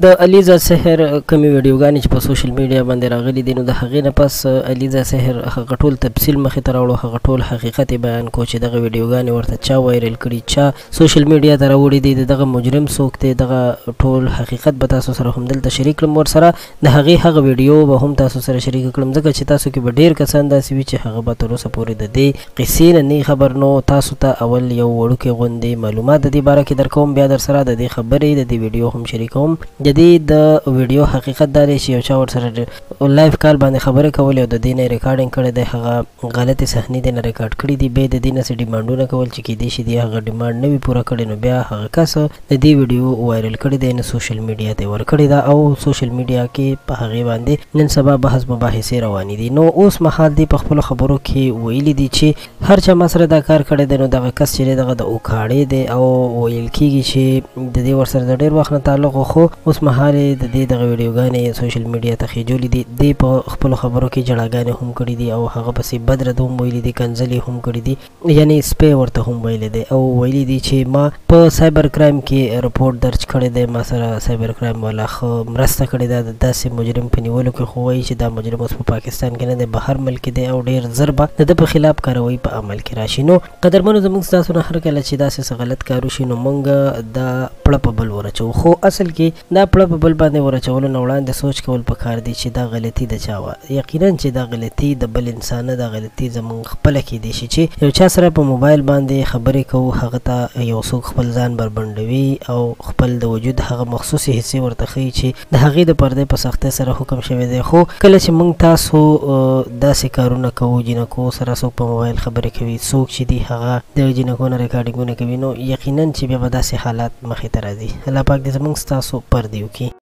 د الیزا سحر کومې ویډیوګانې چې په سوشل میډیا باندې راغلي دي نو د هغې نه پس الیزا سحر هغه ټول تفصیل مخې ته راوړو، هغه ټول حقیقت بیان کو چې دغه ویډیوګانې ورته چا وایرل کړي، چا سوشل میډیا ته راوړي دي، دغه مجرم څوک دی، دغه ټول حقیقت به تاسو سره هم دلته شریک کړم. ورسره د هغې هغه ویډیو به هم تاسو سره شریک کړم، ځکه چې تاسو کې به ډېر کسان داسې وي چې هغه به تر اوسه پورې د دې قصې نه نه خبر نو تاسو ته اول یو وړوکی غوندې معلومات د دې باره کې درکوم، بیا در سره د دې خبرې د دې ویډیو هم شریکوم. د دې د ویډیو حقیقت دا دی چې یو چا ورسره لایف کال باندې خبرې کولې او د دې نه ریکارډینګ کړی دی، هغه غلطې صحنې دې نه ریکارډ کړي دي، بیا د دې نه څه ډیمانډونه کول چې کیدای شي دی هغه ډیمانډ نه وي پوره کړی، نو بیا هغه کس د دې ویډیو وایرل کړی دی، نه سوشل میډیا ته ورکړی ده او سوشل میډیا کې په هغې باندې نن سبا بحث مباحثې روانې دي. نو اوس مهال دی په خپلو خبرو کې ویلي دي چې هر چا ما سره دا کار کړی دی نو دغه کس چې دی دغه د اوکاړې دی او ویل کېږي چې د دې ورسره د ډېر وخت نه تعلق و، خو اوس مهال د دې دغه ویډیوګانې سوشل میډیا ته خېجولې دي. دې په خپلو خبرو کې جړاګانې هم کړي دي او هغه پسې بد رد هم ویلي دي، کنځلې هم کړي دي، یعنې سپی ورته هم ویلی دی او ویلي دي چې ما په سایبر کرایم کې رپورټ درج کړی دی، ما سره سایبر کرایم والا ښه مرسته کړې ده د داسې مجرم په نیولو کې، خو وایي چې دا مجرم اوس په پاکستان کې نه دی، بهر ملک دی او ډېر زر به د ده په خلاف کاروي په عمل کې راشي. نو قدرمنو زموږ ستاسو نه هر کله چې داسې څه غلط کار وشي نو موږ دا پړه په بل ورچوو، خو اصل کې دا پړه په بل باندې ورچولو نه وړاندې سوچ کول پکار دی چې دا غلطي د چا وه. یقینا چې دا غلطي د بل انسان نه، دا غلطي زموږ خپله کیدای شي چې یو چا سره په موبایل باندې خبرې کوو، هغه ته یو څوک خپل ځان بربنډوي او خپل د وجود هغه مخصوصي حصې ورته ښیي چې د هغې د پردې په سختۍ سره حکم شوی دی. خو کله چې موږ تاسو داسې کارونه کوو، جینکو سره څوک په موبایل خبرې کوي، څوک چې دی هغه د جینکو نه ریکارډینګونه کوي، نو یقینا چې بیا به داسې حالات مخې ته راځي. الله پاک دې زموږ ستاسو پردې وکړي.